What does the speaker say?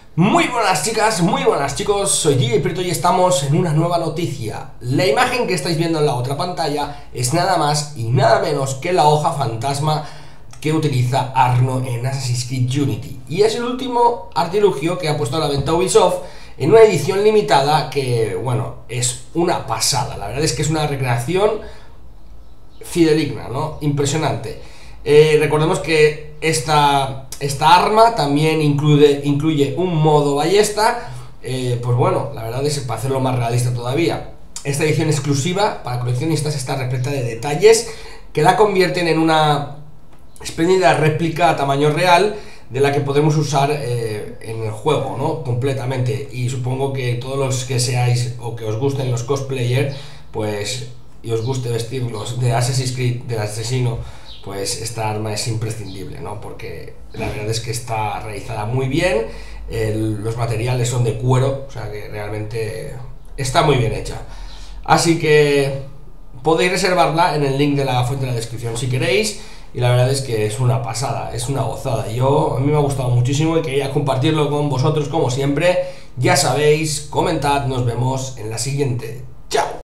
Muy buenas chicas, muy buenas chicos, soy DJ Prieto y estamos en una nueva noticia. La imagen que estáis viendo en la otra pantalla es nada más y nada menos que la hoja fantasma que utiliza Arno en Assassin's Creed Unity. Y es el último artilugio que ha puesto a la venta Ubisoft en una edición limitada que, bueno, es una pasada. La verdad es que es una recreación fidedigna, ¿no? Impresionante. Recordemos que esta arma también incluye un modo ballesta. Pues bueno, la verdad es que para hacerlo más realista todavía, esta edición exclusiva para coleccionistas está repleta de detalles que la convierten en una espléndida réplica a tamaño real de la que podremos usar en el juego, ¿no? Completamente. Y supongo que todos los que seáis o que os gusten los cosplayers, pues, y os guste vestirlos de Assassin's Creed, del asesino, pues esta arma es imprescindible, ¿no? Porque la verdad es que está realizada muy bien, los materiales son de cuero, o sea que realmente está muy bien hecha. Así que podéis reservarla en el link de la fuente de la descripción si queréis, y la verdad es que es una pasada, es una gozada. A mí me ha gustado muchísimo y quería compartirlo con vosotros como siempre. Ya sabéis, comentad, nos vemos en la siguiente.